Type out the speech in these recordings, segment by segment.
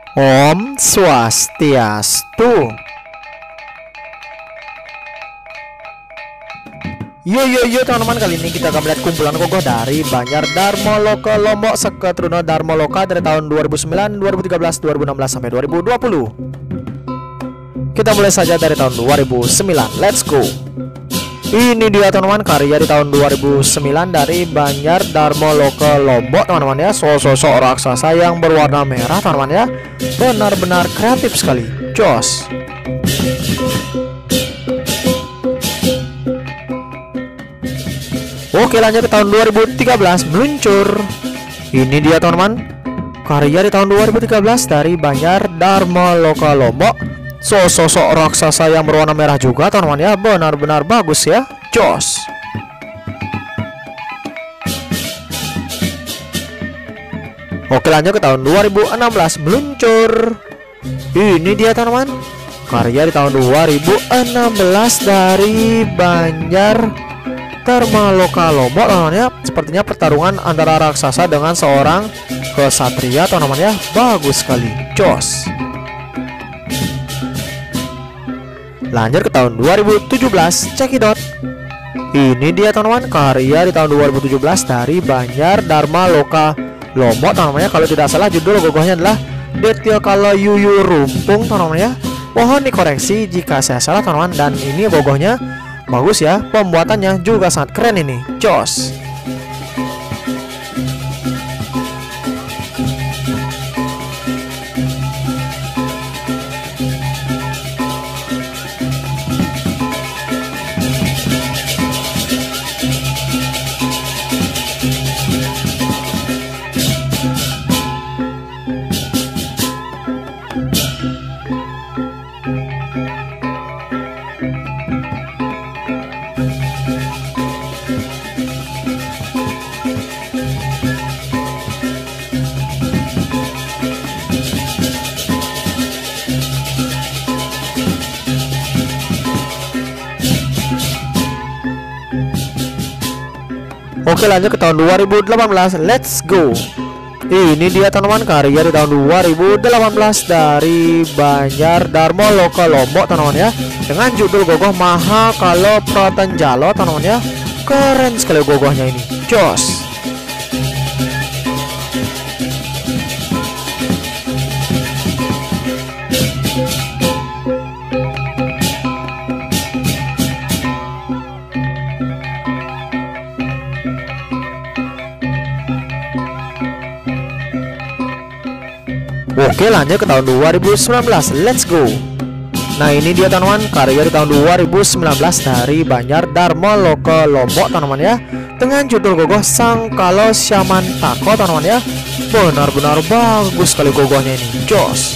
Om Swastiastu. Yo teman-teman, kali ini kita akan melihat kumpulan kokoh dari Banjar Dharmaloka Lombok Seketruna Dharmaloka dari tahun 2009, 2013, 2016 sampai 2020. Kita mulai saja dari tahun 2009. Let's go. Ini dia teman-teman, karya di tahun 2009 dari Banjar Dharmaloka Lombok teman-teman ya. Sosok raksasa yang berwarna merah teman-teman ya. Benar-benar kreatif sekali. Jos. Oke, lanjut ke tahun 2013 meluncur. Ini dia teman-teman, karya di tahun 2013 dari Banjar Dharmaloka Lombok. Sosok raksasa yang berwarna merah juga teman-teman ya. Benar-benar bagus ya. Jos. Oke, lanjut ke tahun 2016 meluncur. Ini dia teman-teman, karya di tahun 2016 dari Banjar Dharmaloka Lombok teman-teman ya. Sepertinya pertarungan antara raksasa dengan seorang kesatria teman-teman ya. Bagus sekali. Jos. Lanjut ke tahun 2017, cekidot. Ini dia teman-teman, karya di tahun 2017 dari Banjar Dharmaloka Lombok teman-teman ya. Kalau tidak salah judul gogohnya adalah Detya Kala Yuyu Rumpung teman-teman ya. Mohon dikoreksi jika saya salah teman-teman. Dan ini gogohnya bagus ya, pembuatannya juga sangat keren ini. Jos. Oke, lanjut ke tahun 2018. Let's go. Ini dia teman-teman, karya di tahun 2018 dari Banjar Dharmaloka Lombok teman-teman ya. Dengan judul gogoh Mahakala Pratanjalo teman-teman ya. Keren sekali gogohnya ini. Jos. Oke, lanjut ke tahun 2019. Let's go. Nah, ini dia teman-teman, karya di tahun 2019 dari Banjar Dharmaloka Lombok teman-teman ya. Dengan judul gogoh Sangkala Syamantaka teman-teman ya. Benar-benar bagus sekali gogohnya ini. Jos.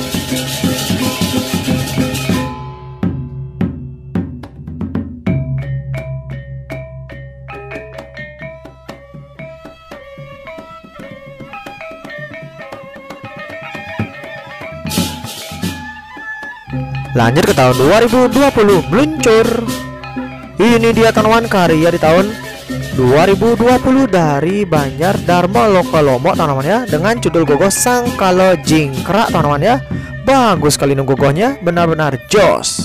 Lanjut ke tahun 2020 meluncur. Ini dia teman-teman, karya di tahun 2020 dari Banjar Dharmaloka Lombok teman-teman ya. Dengan judul gogoh Sangkala Jingkrak teman-teman ya. Bagus sekali gogohnya, benar-benar jos.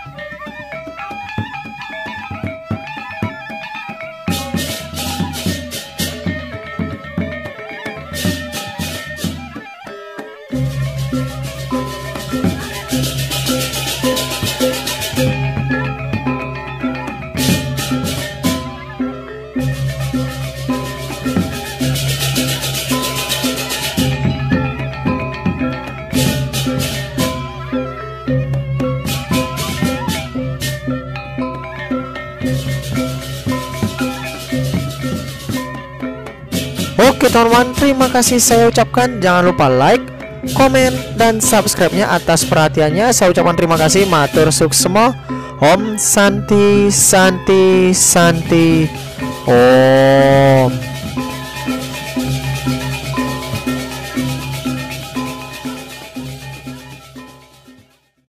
Oke teman-teman, terima kasih saya ucapkan. Jangan lupa like, komen, dan subscribe-nya. Atas perhatiannya saya ucapkan terima kasih. Matur suksema. Om Santi Santi Santi Om.